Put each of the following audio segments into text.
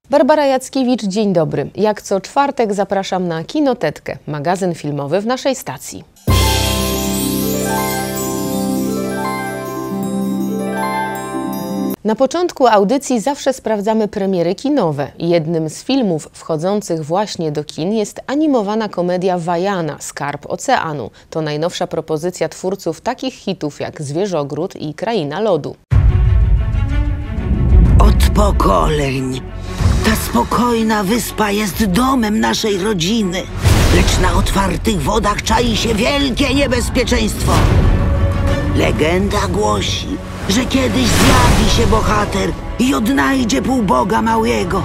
Barbara Jackiewicz, dzień dobry. Jak co czwartek zapraszam na Kinotetkę, magazyn filmowy w naszej stacji. Na początku audycji zawsze sprawdzamy premiery kinowe. Jednym z filmów wchodzących właśnie do kin jest animowana komedia Vaiana – Skarb Oceanu. To najnowsza propozycja twórców takich hitów jak Zwierzogród i Kraina Lodu. Od pokoleń ta spokojna wyspa jest domem naszej rodziny, lecz na otwartych wodach czai się wielkie niebezpieczeństwo. Legenda głosi, że kiedyś zjawi się bohater i odnajdzie półboga małego,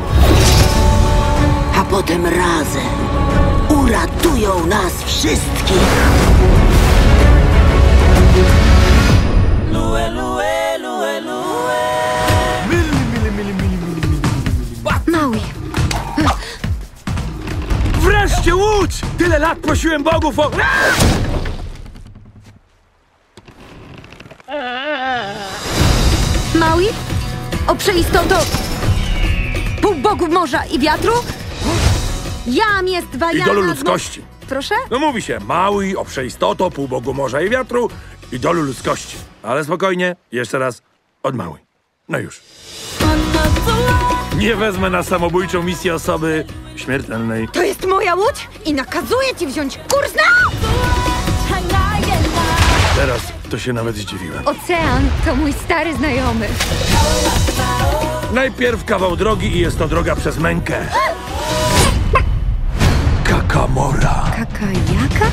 a potem razem uratują nas wszystkich. Maui. Wreszcie łódź! Tyle lat prosiłem bogów o... Maui? O przeistoto półbogów morza i wiatru? Jam jest Vaiana... Idolu ludzkości. Proszę? No mówi się, Maui, o przeistoto, półbogu morza i wiatru, idolu ludzkości. Ale spokojnie, jeszcze raz, od Maui. No już. Nie wezmę na samobójczą misję osoby śmiertelnej. To jest moja łódź i nakazuję ci wziąć kurs na... Teraz to się nawet zdziwiłem. Ocean to mój stary znajomy. Najpierw kawał drogi i jest to droga przez mękę. Kakamora. Kakajaka?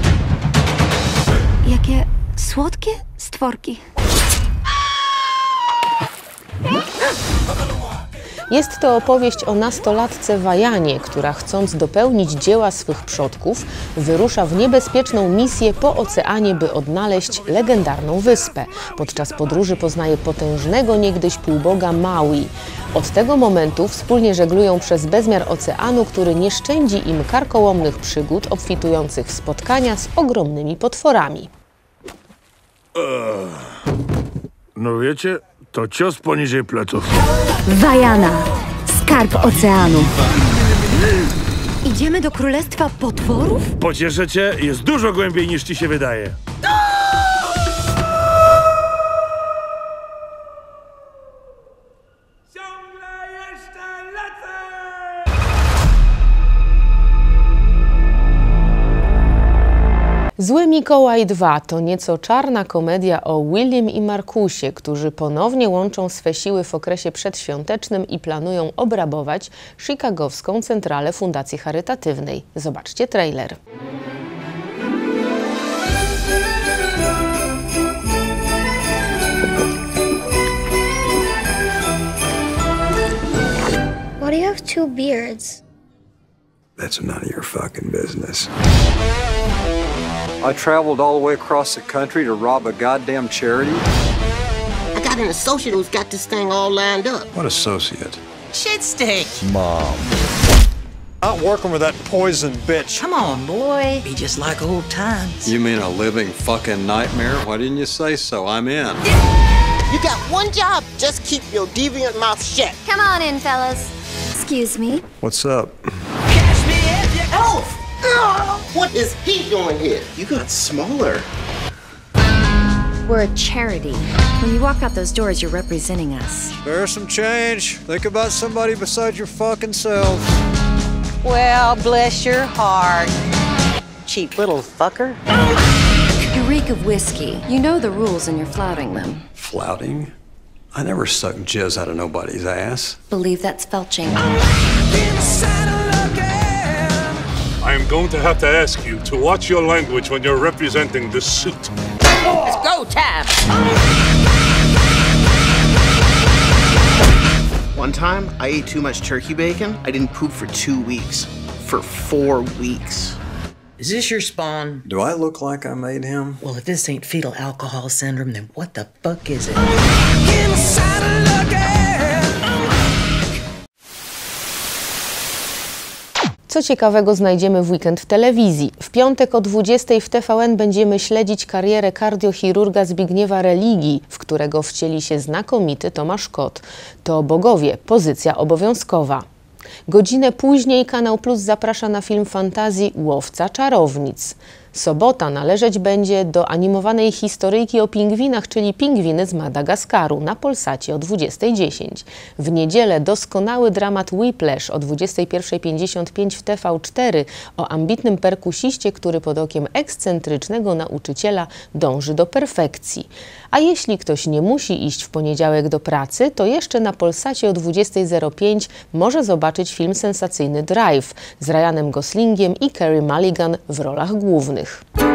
Jakie słodkie stworki. Jest to opowieść o nastolatce Vaianie, która chcąc dopełnić dzieła swych przodków, wyrusza w niebezpieczną misję po oceanie, by odnaleźć legendarną wyspę. Podczas podróży poznaje potężnego niegdyś półboga Maui. Od tego momentu wspólnie żeglują przez bezmiar oceanu, który nie szczędzi im karkołomnych przygód obfitujących w spotkania z ogromnymi potworami. No wiecie, to cios poniżej pleców. Vaiana – Skarb Oceanu. Idziemy do Królestwa Potworów? Pocieszę cię, jest dużo głębiej niż ci się wydaje. Ciągle jeszcze lecę! Zły Mikołaj 2 to nieco czarna komedia o Willim i Markusie, którzy ponownie łączą swe siły w okresie przedświątecznym i planują obrabować chicagowską centralę fundacji charytatywnej. Zobaczcie trailer. Why do you have two beards? That's none of your fucking business. I traveled all the way across the country to rob a goddamn charity. I got an associate who's got this thing all lined up. What associate? Shit stick. Mom. Not working with that poison bitch. Come on, boy. Be just like old times. You mean a living fucking nightmare? Why didn't you say so? I'm in. You got one job. Just keep your deviant mouth shut. Come on in, fellas. Excuse me. What's up? Catch me if you Elf! What is he doing here? You got smaller. We're a charity. When you walk out those doors, you're representing us. There's some change. Think about somebody besides your fucking self. Well, bless your heart. Cheap little fucker. You reek of whiskey. You know the rules and you're flouting them. Flouting? I never suck jizz out of nobody's ass. Believe that's felching. I am going to have to ask you to watch your language when you're representing this suit. It's go time. One time, I ate too much turkey bacon. I didn't poop for 2 weeks. For 4 weeks. Is this your spawn? Do I look like I made him? Well, if this ain't fetal alcohol syndrome, then what the fuck is it? Co ciekawego znajdziemy w weekend w telewizji. W piątek o 20:00 w TVN będziemy śledzić karierę kardiochirurga Zbigniewa Religi, w którego wcieli się znakomity Tomasz Kot. To Bogowie, pozycja obowiązkowa. Godzinę później Kanał Plus zaprasza na film fantazji Łowca czarownic. Sobota należeć będzie do animowanej historyjki o pingwinach, czyli Pingwiny z Madagaskaru na Polsacie o 20:10. W niedzielę doskonały dramat Whiplash o 21:55 w TV4 o ambitnym perkusiście, który pod okiem ekscentrycznego nauczyciela dąży do perfekcji. A jeśli ktoś nie musi iść w poniedziałek do pracy, to jeszcze na Polsacie o 20:05 może zobaczyć film sensacyjny Drive z Ryanem Goslingiem i Carey Mulligan w rolach głównych.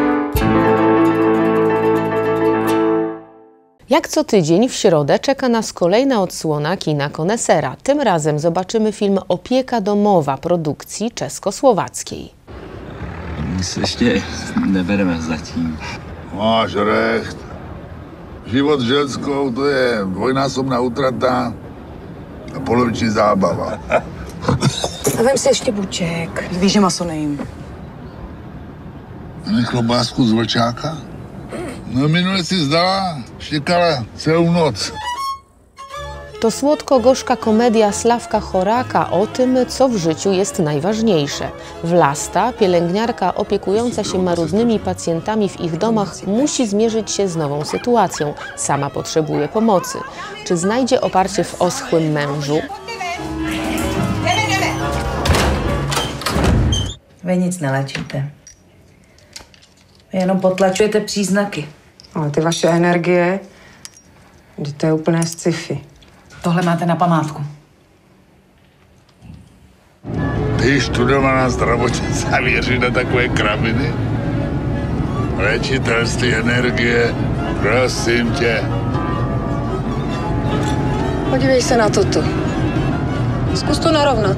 Jak co tydzień w środę czeka nas kolejna odsłona kina konesera. Tym razem zobaczymy film Opieka domowa produkcji czesko-słowackiej. Ještě nebereme zatím. Máš recht. Život s ženskou to je dvojnásobná utrata a poloviční zábava. A vem si ještě buček. Víš, že maso nejím. A ne klobásku z vlčáka? No minule si zdala, štěkala celou noc. To słodko-gorzka komedia Sławka Choraka o tym, co w życiu jest najważniejsze. Własta, pielęgniarka opiekująca się marudnymi pacjentami w ich domach, musi zmierzyć się z nową sytuacją. Sama potrzebuje pomocy. Czy znajdzie oparcie w oschłym mężu? Vy nic nelečíte. Vy jenom potlačujete příznaky. Ale ty vaše energie, to je úplné sci-fi. Tohle máte na památku. Ty studovaná zdravotnice věří na takové kraviny? Léčitelství energie, prosím tě. Podívej se na toto. Zkus to narovnat.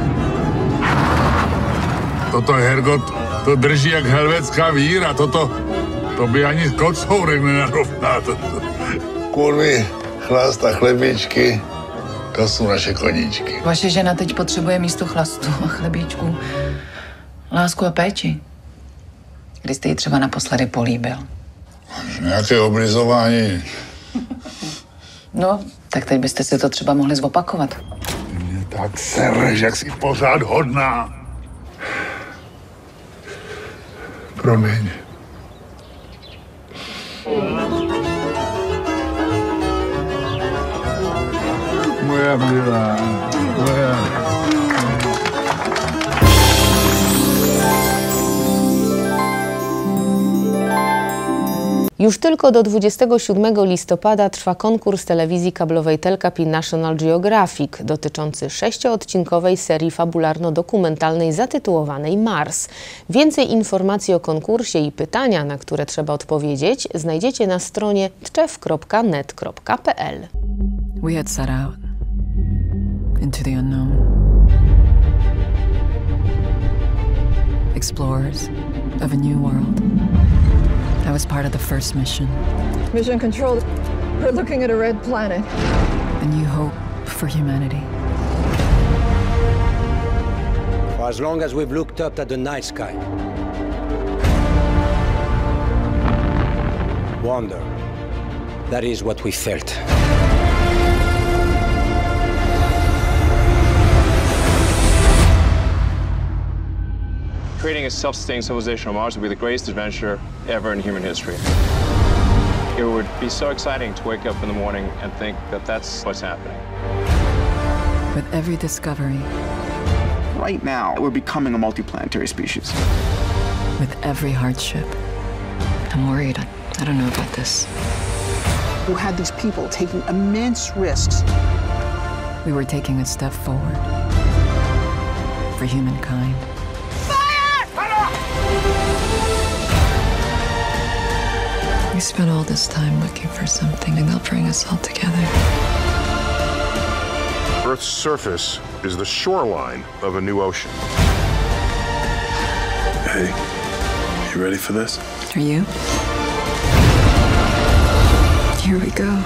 Toto, Hergot, to drží jak helvetská víra. To by ani kocourek nenarovná. Kurvy, chlast a chlebíčky, to jsou naše koníčky. Vaše žena teď potřebuje místo chlastu a chlebíčku lásku a péči. Kdy jste ji třeba naposledy políbil? Nějaké oblizování. No, tak teď byste si to třeba mohli zopakovat. Tak sereš, jak jsi pořád hodná. Promiň. Moja milá, moja. Już tylko do 27 listopada trwa konkurs telewizji kablowej Telkap i National Geographic dotyczący 6-odcinkowej serii fabularno-dokumentalnej zatytułowanej Mars. Więcej informacji o konkursie i pytania, na które trzeba odpowiedzieć, znajdziecie na stronie tczew.net.pl. We had set out into the unknown. Explorers of a new world. I was part of the first mission. Mission Control, we're looking at a red planet. A new hope for humanity. For as long as we've looked up at the night sky, wonder, that is what we felt. Creating a self-sustaining civilization on Mars would be the greatest adventure ever in human history. It would be so exciting to wake up in the morning and think that that's what's happening. With every discovery, right now, we're becoming a multiplanetary species. with every hardship, I'm worried. I don't know about this. You had these people taking immense risks. We were taking a step forward for humankind. We spent all this time looking for something, and they'll bring us all together. Earth's surface is the shoreline of a new ocean. Hey, you ready for this? Are you? Here we go.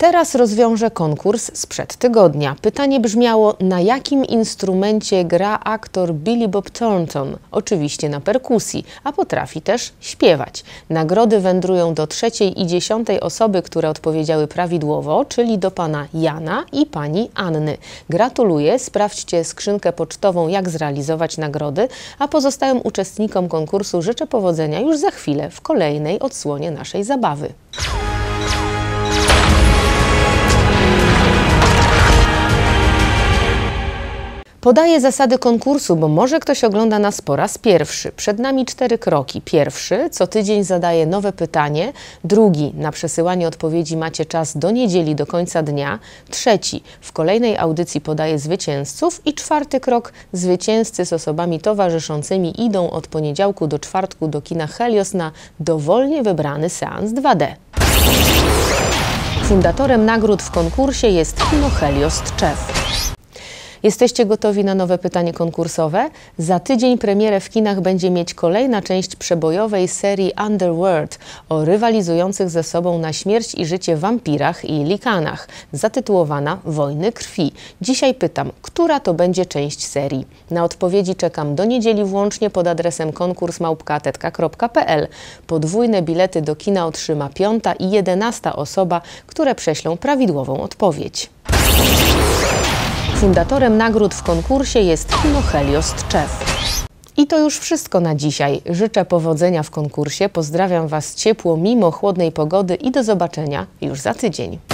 Teraz rozwiążę konkurs sprzed tygodnia. Pytanie brzmiało, na jakim instrumencie gra aktor Billy Bob Thornton? Oczywiście na perkusji, a potrafi też śpiewać. Nagrody wędrują do 3. i 10. osoby, które odpowiedziały prawidłowo, czyli do pana Jana i pani Anny. Gratuluję, sprawdźcie skrzynkę pocztową, jak zrealizować nagrody, a pozostałym uczestnikom konkursu życzę powodzenia już za chwilę w kolejnej odsłonie naszej zabawy. Podaję zasady konkursu, bo może ktoś ogląda nas po raz pierwszy. Przed nami 4 kroki. Pierwszy, co tydzień zadaję nowe pytanie. Drugi, na przesyłanie odpowiedzi macie czas do niedzieli, do końca dnia. Trzeci, w kolejnej audycji podaję zwycięzców. I 4. krok, zwycięzcy z osobami towarzyszącymi idą od poniedziałku do czwartku do kina Helios na dowolnie wybrany seans 2D. Fundatorem nagród w konkursie jest Kino Helios Tczew. Jesteście gotowi na nowe pytanie konkursowe? Za tydzień premierę w kinach będzie mieć kolejna część przebojowej serii Underworld o rywalizujących ze sobą na śmierć i życie wampirach i likanach, zatytułowana Wojny krwi. Dzisiaj pytam, która to będzie część serii? Na odpowiedzi czekam do niedzieli włącznie pod adresem konkurs@tetka.pl. Podwójne bilety do kina otrzyma 5. i 11. osoba, które prześlą prawidłową odpowiedź. Fundatorem nagród w konkursie jest Kino Helios Tczew. I to już wszystko na dzisiaj. Życzę powodzenia w konkursie, pozdrawiam Was ciepło mimo chłodnej pogody i do zobaczenia już za tydzień.